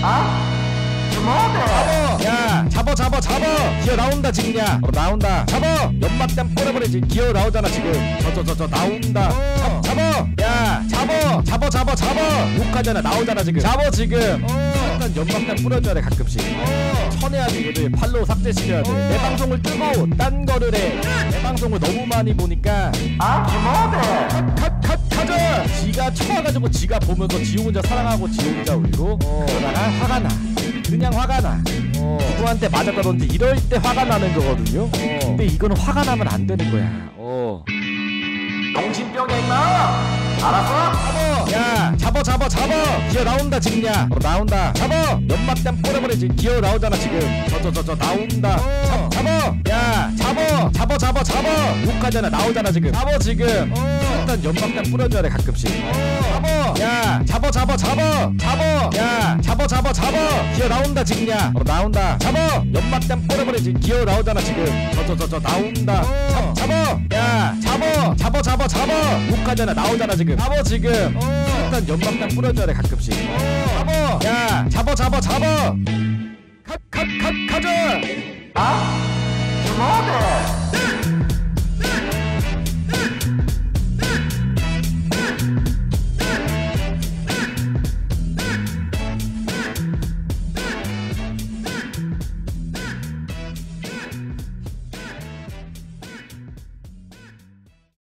잡어! 야 잡어 기어 나온다 지금야. 나온다. 잡어! 연막탄 뿌려버리지. 기어 나오잖아 지금. 저 나온다. 잡어! 야 잡어! 욕하잖아. 나오잖아 지금. 잡어 지금. 일단 연막탄 뿌려줘야 돼 가끔씩. 쳐내야지 얘들. 팔로우 삭제시켜야 돼. 내 방송을 뜨고 딴 거를 해. 내 방송을 너무 많이 보니까 가자! 지가 쳐와가지고 지가 보면서 지 혼자 사랑하고 지 혼자 울고 그러다가 화가 나. 그냥 화가 나. 누구한테 맞았다든지 이럴 때 화가 나는 거거든요. 근데 이거는 화가 나면 안 되는 거야. 정신병이야 임마. 알았어? 야 잡어 기어 나온다 지금야. 나온다. 잡어! 연막탄 뿌려버리지. 기어 나오잖아 지금. 저 나온다. 잡어! 야 잡어! 욕하잖아. 나오잖아 지금. 잡어 지금. 일단 연막탄 뿌려줘야 돼 가끔씩. 잡어! 야 잡어! 야 잡어! 기어 나온다 지금야. 나온다. 잡어! 연막탄 뿌려버리지. 기어 나오잖아 지금. 저 나온다. 잡어! 야 잡어! 욕하잖아. 나오잖아 지금. 잡어 지금. 일단 연막탄 뿌려줘야 돼 가끔씩. 잡어! 야 잡어! 가자!